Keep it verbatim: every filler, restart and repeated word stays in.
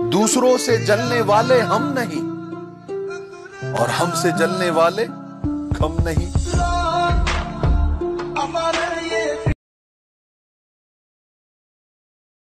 दूसरों से जलने वाले हम नहीं और हमसे जलने वाले कम नहीं।